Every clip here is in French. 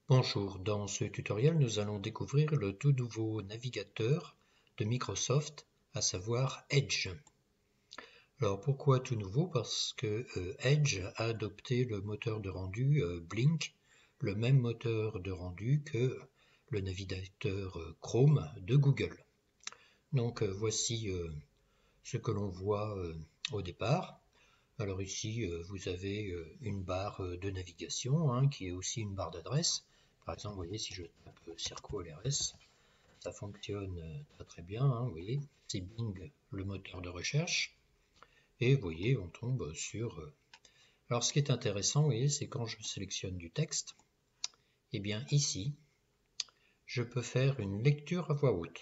Bonjour, dans ce tutoriel nous allons découvrir le tout nouveau navigateur de Microsoft, à savoir Edge. Alors pourquoi tout nouveau? Parce que Edge a adopté le moteur de rendu Blink, le même moteur de rendu que le navigateur Chrome de Google. Donc voici ce que l'on voit au départ. Alors ici vous avez une barre de navigation qui est aussi une barre d'adresse. Par exemple, vous voyez, si je tape circo-lrs, ça fonctionne très bien. Vous voyez, c'est Bing, le moteur de recherche. Et vous voyez, on tombe sur... Alors, ce qui est intéressant, vous voyez, c'est quand je sélectionne du texte, et bien ici, je peux faire une lecture à voix haute.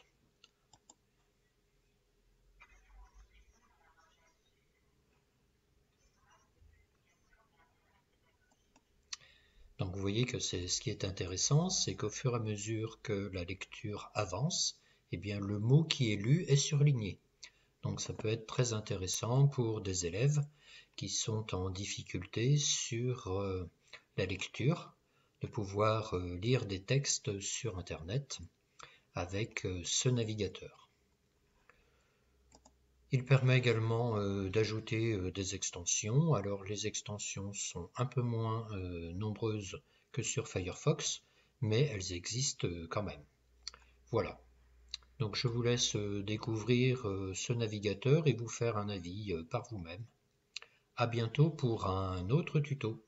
Donc vous voyez que ce qui est intéressant, c'est qu'au fur et à mesure que la lecture avance, eh bien le mot qui est lu est surligné. Donc ça peut être très intéressant pour des élèves qui sont en difficulté sur la lecture, de pouvoir lire des textes sur Internet avec ce navigateur. Il permet également d'ajouter des extensions. Alors les extensions sont un peu moins nombreuses que sur Firefox, mais elles existent quand même. Voilà. Donc je vous laisse découvrir ce navigateur et vous faire un avis par vous-même. À bientôt pour un autre tuto.